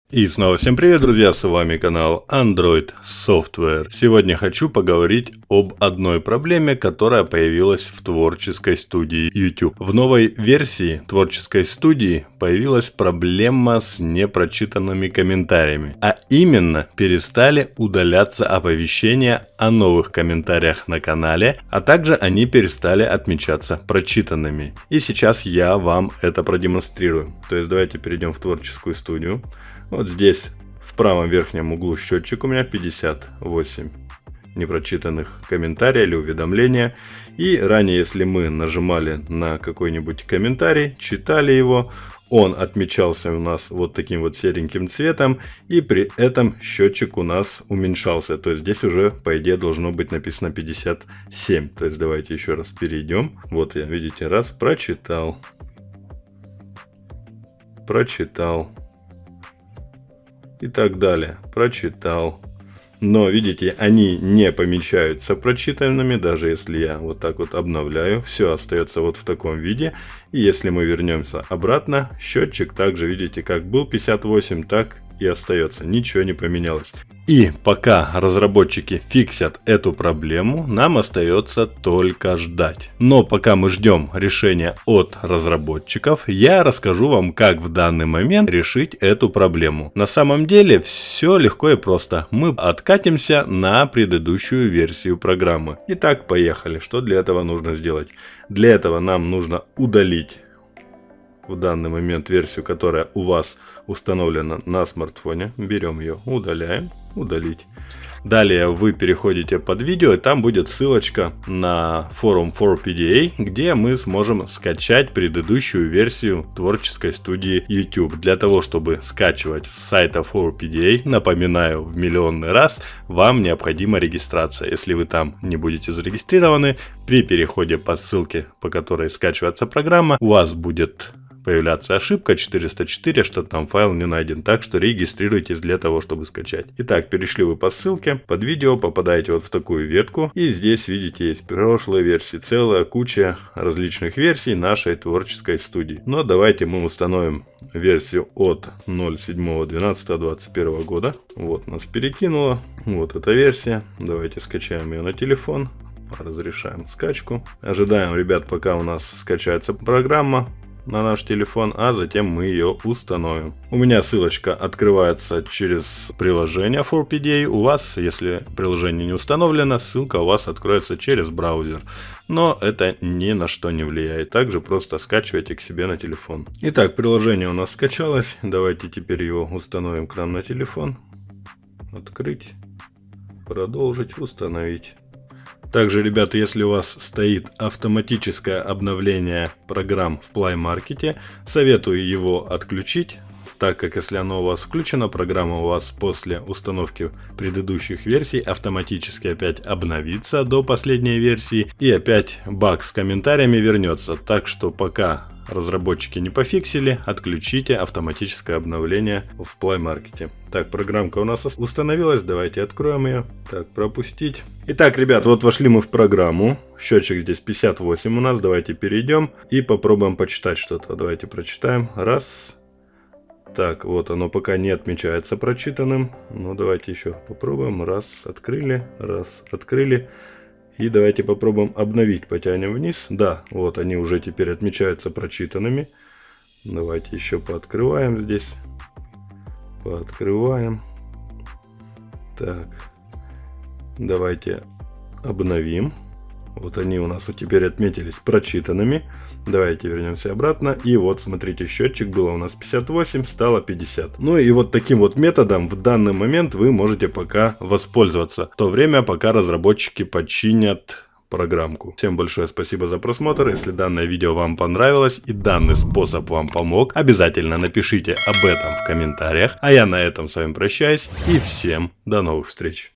И снова всем привет, друзья, с вами канал Android Software. Сегодня хочу поговорить об одной проблеме, которая появилась в творческой студии YouTube. В новой версии творческой студии появилась проблема с непрочитанными комментариями. А именно, перестали удаляться оповещения о новых комментариях на канале, а также они перестали отмечаться прочитанными. И сейчас я вам это продемонстрирую. То есть давайте перейдем в творческую студию. Вот здесь в правом верхнем углу счетчик у меня 58 непрочитанных комментариев или уведомления. И ранее, если мы нажимали на какой-нибудь комментарий, читали его, он отмечался у нас вот таким вот сереньким цветом, и при этом счетчик у нас уменьшался. То есть здесь уже, по идее, должно быть написано 57. То есть давайте еще раз перейдем. Вот я, видите, раз, прочитал. И так далее. Прочитал. Но, видите, они не помечаются прочитанными, даже если я вот так вот обновляю. Все остается вот в таком виде. И если мы вернемся обратно, счетчик также, видите, как был 58, так и остается. Ничего не поменялось. И пока разработчики фиксят эту проблему, нам остается только ждать. Но пока мы ждем решения от разработчиков, я расскажу вам, как в данный момент решить эту проблему. На самом деле все легко и просто. Мы откатимся на предыдущую версию программы. Итак, поехали. Что для этого нужно сделать? Для этого нам нужно удалить в данный момент версию, которая у вас установлена на смартфоне. Берем ее, удаляем, удалить. Далее вы переходите под видео, и там будет ссылочка на форум For-PDA, где мы сможем скачать предыдущую версию творческой студии YouTube. Для того, чтобы скачивать с сайта For-PDA, напоминаю в миллионный раз, вам необходима регистрация. Если вы там не будете зарегистрированы, при переходе по ссылке, по которой скачивается программа, у вас будет появляться ошибка 404, что там файл не найден. Так что регистрируйтесь для того, чтобы скачать. Итак, перешли вы по ссылке. Под видео попадаете вот в такую ветку. И здесь, видите, есть прошлые версии. Целая куча различных версий нашей творческой студии. Но давайте мы установим версию от 07.12.21 года. Вот нас перекинуло. Вот эта версия. Давайте скачаем ее на телефон. Разрешаем скачку. Ожидаем, ребят, пока у нас скачается программа на наш телефон, а затем мы ее установим. У меня ссылочка открывается через приложение For-PDA. У вас, если приложение не установлено, ссылка у вас откроется через браузер. Но это ни на что не влияет. Также просто скачивайте к себе на телефон. Итак, приложение у нас скачалось. Давайте теперь его установим к нам на телефон. Открыть, продолжить, установить. Также, ребята, если у вас стоит автоматическое обновление программ в Play Market, советую его отключить, так как если оно у вас включено, программа у вас после установки предыдущих версий автоматически опять обновится до последней версии, и опять баг с комментариями вернется. Так что пока разработчики не пофиксили, отключите автоматическое обновление в Play Market. Так, программка у нас установилась, давайте откроем ее. Так, пропустить. Итак, ребят, вот вошли мы в программу. Счетчик здесь 58 у нас, давайте перейдем и попробуем почитать что-то. Давайте прочитаем. Раз. Так, вот оно пока не отмечается прочитанным. Ну, давайте еще попробуем. Раз, открыли, раз, открыли. И давайте попробуем обновить, потянем вниз. Да, вот они уже теперь отмечаются прочитанными. Давайте еще пооткрываем здесь. Пооткрываем. Так, давайте обновим. Вот они у нас теперь отметились прочитанными. Давайте вернемся обратно. И вот, смотрите, счетчик было у нас 58, стало 50. Ну и вот таким вот методом в данный момент вы можете пока воспользоваться. В то время, пока разработчики починят программку. Всем большое спасибо за просмотр. Если данное видео вам понравилось и данный способ вам помог, обязательно напишите об этом в комментариях. А я на этом с вами прощаюсь и всем до новых встреч.